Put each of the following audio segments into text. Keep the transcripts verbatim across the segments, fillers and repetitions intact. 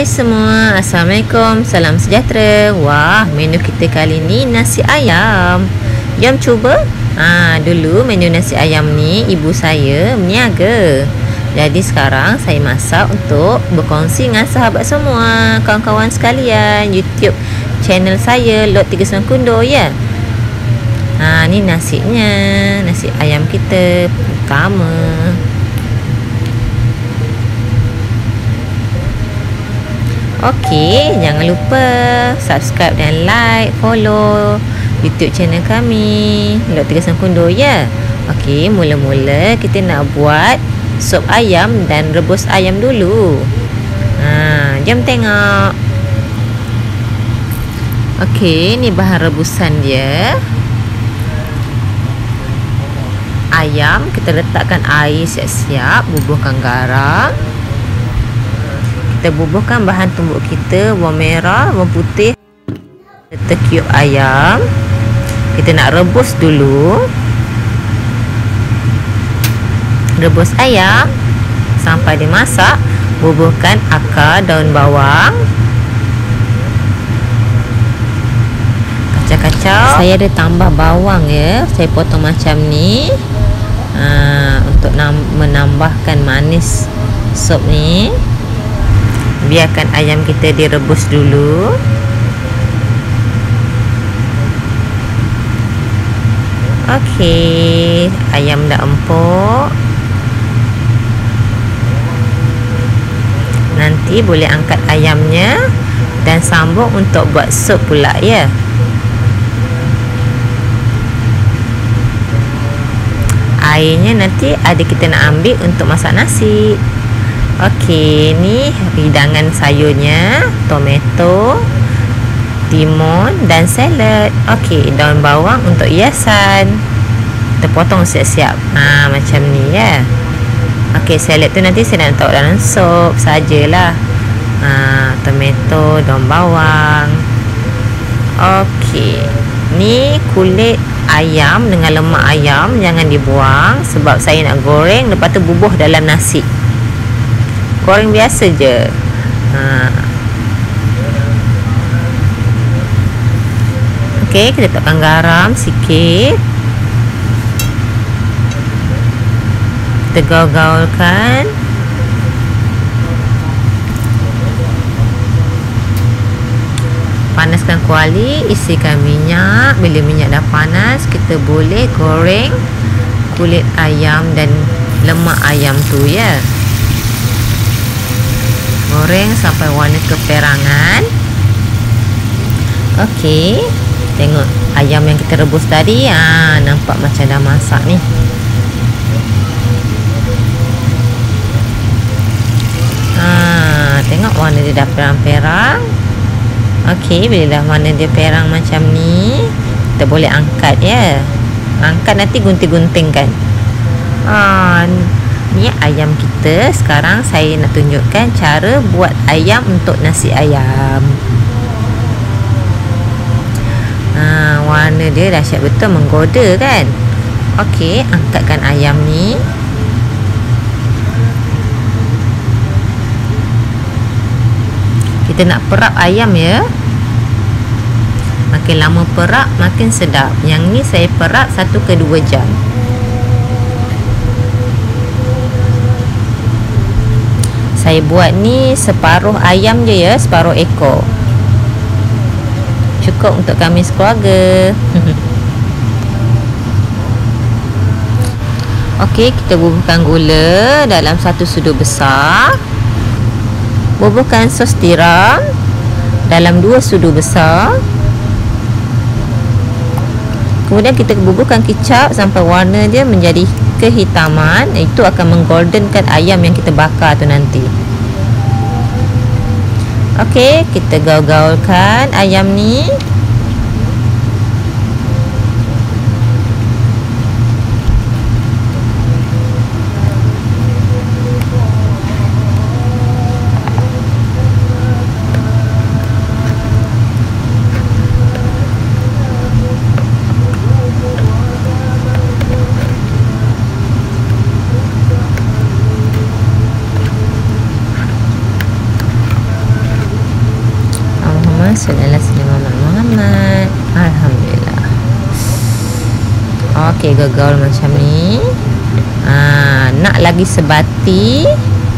semua, Assalamualaikum, salam sejahtera. Wah, menu kita kali ni nasi ayam. Jom cuba. Ha, dulu menu nasi ayam ni ibu saya meniaga. Jadi sekarang saya masak untuk berkongsi dengan sahabat semua, kawan-kawan sekalian YouTube channel saya Lot tiga puluh sembilan Kundo ya. Ha, ni nasinya, nasi ayam kita pertama. Okey, jangan lupa subscribe dan like, follow YouTube channel kami Lot tiga puluh sembilan Kundo ya. Okey, mula-mula kita nak buat sup ayam dan rebus ayam dulu. Ha, jom tengok. Okey, ni bahan rebusan dia. Ayam kita letakkan air siap-siap, bubuhkan garam. Kita bubuhkan bahan tumbuk kita, bawang merah, bawang putih, serta cube ayam. Kita nak rebus dulu. Rebus ayam sampai dia masak. Bubuhkan akar daun bawang. Kacau-kacau. Saya ada tambah bawang ya. Saya potong macam ni. Ha, untuk menambahkan manis sup ni. Biarkan ayam kita direbus dulu. Okey, ayam dah empuk. Nanti boleh angkat ayamnya dan sambung untuk buat sup pula ya. Airnya nanti ada kita nak ambil untuk masak nasi. Okey, ni hidangan sayurnya, tomato, timun dan salad. Okey, daun bawang untuk hiasan. Kita potong siap-siap. Ha, macam ni ya. Okey, salad tu nanti saya nak taruh dalam sup sajalah. Ha, tomato, daun bawang. Okey. Ni kulit ayam dengan lemak ayam jangan dibuang sebab saya nak goreng lepas tu bubuh dalam nasi. Goreng biasa je. Ha. Okey, kita letakkan garam sikit. Kita gaul-gaulkan. Panaskan kuali, isikan minyak. Bila minyak dah panas, kita boleh goreng kulit ayam dan lemak ayam tu ya. Goreng sampai warna keperangan. Okey, tengok ayam yang kita rebus tadi. Ha, nampak macam dah masak ni. Ha, tengok warna dia dah perang-perang. Okey, bila dah warna dia perang macam ni, kita boleh angkat ya. Angkat nanti gunting-guntingkan. Ha, ni ayam kita. Sekarang saya nak tunjukkan cara buat ayam untuk nasi ayam. Ha, warna dia dahsyat betul, menggoda kan. Okey, angkatkan ayam ni. Kita nak perap ayam ya. Makin lama perap makin sedap. Yang ni saya perap satu ke dua jam. Saya buat ni separuh ayam je ya, separuh ekor. Cukup untuk kami sekeluarga. Okey, kita bubuhkan gula dalam satu sudu besar. Bubuhkan sos tiram dalam dua sudu besar. Kemudian kita bubuhkan kicap sampai warna dia menjadi kehitaman. Itu akan menggoldenkan ayam yang kita bakar tu nanti. Okey, kita gaul-gaulkan ayam ni. Sallallahu alaihi Muhammad. Alhamdulillah. Okey, gagal macam ni. Ha, nak lagi sebati.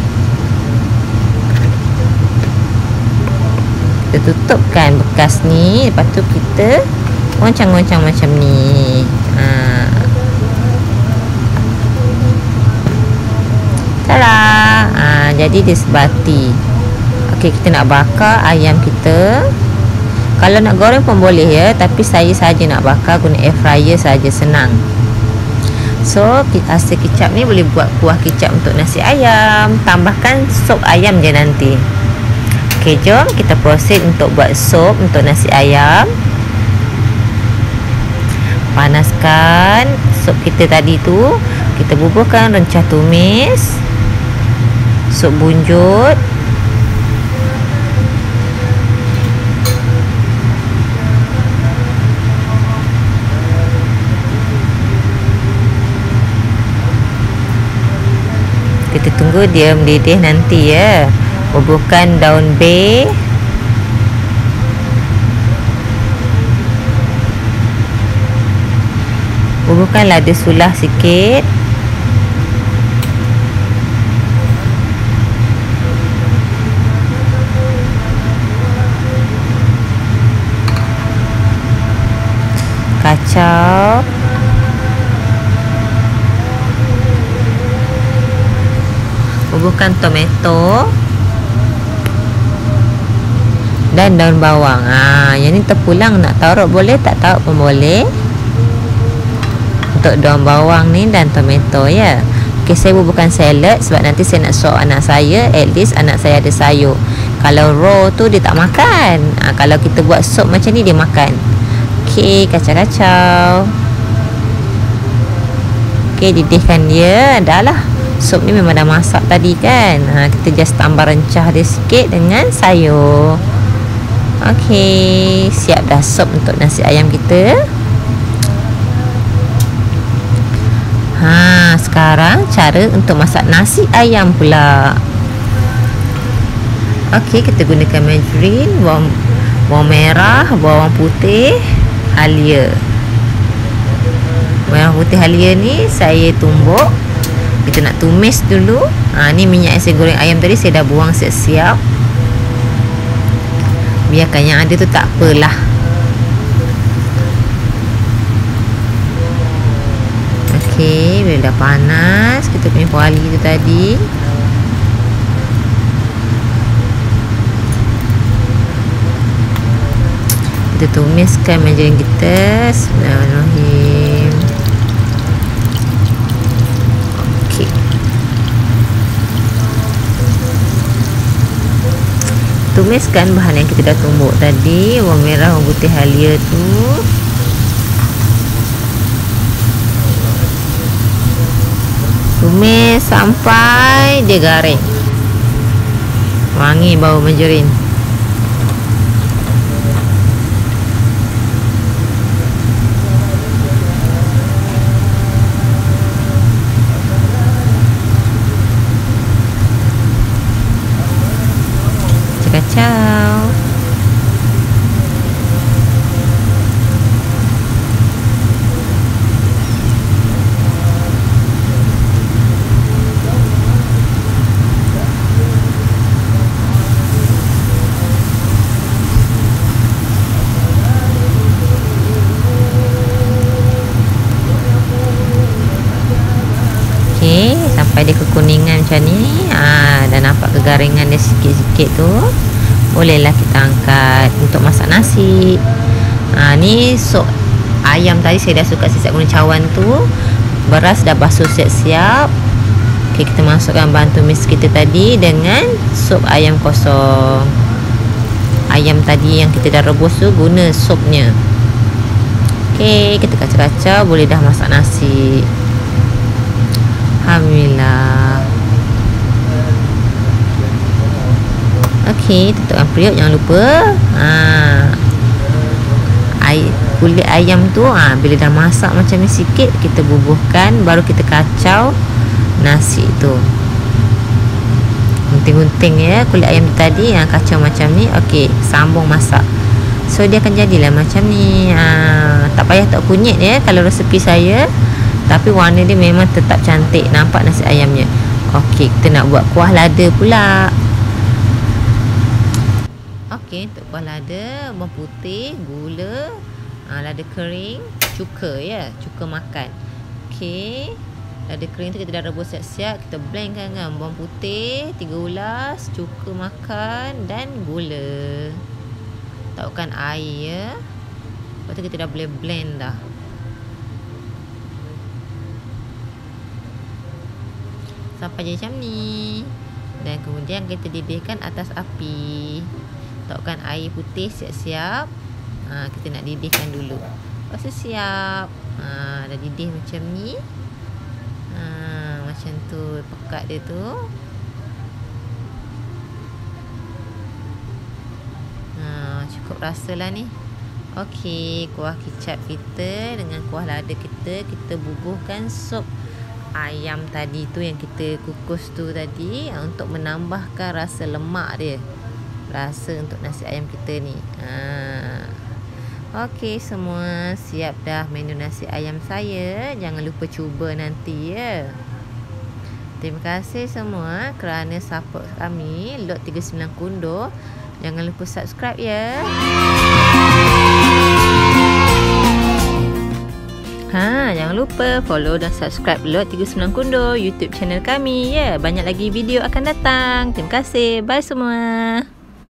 Kita tutupkan bekas ni. Lepas tu kita goncang-goncang macam ni. Ha. Tadah. Ha, jadi dia sebati. Okey, kita nak bakar ayam kita. Kalau nak goreng pun boleh ya, tapi saya saja nak bakar guna air fryer saja, senang. So, hasil kicap ni boleh buat kuah kicap untuk nasi ayam. Tambahkan sup ayam je nanti. Okey, jom kita proceed untuk buat sup untuk nasi ayam. Panaskan sup kita tadi tu. Kita bubuhkan rencah tumis, sup bunjut, kita tunggu dia mendidih nanti ya. Bubuhkan daun bay, bubuhkan lada sulah sikit, kacau, bubuhkan tomato dan daun bawang. Ha, yang ni terpulang nak taruh boleh, tak taruh pun boleh. Untuk daun bawang ni dan tomato ya. Okey, saya bubuhkan salad sebab nanti saya nak suap anak saya. At least anak saya ada sayur. Kalau raw tu dia tak makan. Ha, kalau kita buat sup macam ni dia makan. Okey, kacau-kacau. Okey, didihkan dia. Dah lah. Sup ni memang dah masak tadi kan. Ha, kita just tambah rencah dia sikit dengan sayur. Okey, siap dah sup untuk nasi ayam kita. Ha, sekarang cara untuk masak nasi ayam pula. Okey, kita gunakan margarin, bawang, bawang merah, bawang putih, halia. Bawang putih halia ni saya tumbuk. Kita nak tumis dulu. Ha, ni minyak yang saya goreng ayam tadi saya dah buang siap-siap. Biarkan yang ada tu tak apalah. Okey, bila dah panas kita punya kuali tu tadi. Kita tumiskan margarin kita. Bismillahirrahmanirrahim. Tumiskan bahan yang kita dah tumbuk tadi, bawang merah, bawang putih halia tu. Tumis sampai dia garing. Wangi bau margarin. Kacau. Okey, sampai dia kekuningan macam ni. Ah, dah nampak kegaringan dia sikit-sikit tu. Bolehlah kita angkat untuk masak nasi. Ha, ni sup ayam tadi saya dah suka siap guna cawan tu. Beras dah basuh siap-siap. Okey, kita masukkan bahan tumis kita tadi dengan sup ayam kosong. Ayam tadi yang kita dah rebus tu guna supnya. Okey, kita kacau-kacau, boleh dah masak nasi. Alhamdulillah. Okey, tutupkan periuk, jangan lupa. Ha. Air, kulit ayam tu ha, bila dah masak macam ni sikit, kita bubuhkan, baru kita kacau nasi tu. Gunting-gunting ya kulit ayam tu tadi, yang kacau macam ni. Okey, sambung masak. So dia akan jadilah macam ni. ha, Tak payah tak kunyit ya kalau resepi saya, tapi warna dia memang tetap cantik. Nampak nasi ayamnya. Okey, kita nak buat kuah lada pula. Okey, untuk kuah lada, bawang putih, gula, ha, lada kering, cuka ya, cuka makan. Okey, lada kering tu kita dah rebus siap-siap. Kita blendkan dengan bawang putih tiga ulas, cuka makan dan gula. Tautkan air ya. Lepas tu kita dah boleh blend dah. Sampai jadi macam ni. Dan kemudian kita didihkan atas api. Tautkan air putih siap-siap. Ha, kita nak didihkan dulu. Lepas tu siap. Ha, dah didih macam ni. Ha, macam tu pekat dia tu. Ha, cukup rasalah ni. Okey, kuah kicap kita dengan kuah lada kita, kita bubuhkan sup ayam tadi tu yang kita kukus tu tadi, untuk menambahkan rasa lemak dia, rasa untuk nasi ayam kita ni. ha. Okey, semua siap dah menu nasi ayam saya. Jangan lupa cuba nanti ya. Terima kasih semua kerana support kami Lot tiga puluh sembilan Kundo. Jangan lupa subscribe ya. Ha, jangan lupa follow dan subscribe Lot tiga puluh sembilan Kundo YouTube channel kami ya. Banyak lagi video akan datang. Terima kasih. Bye semua.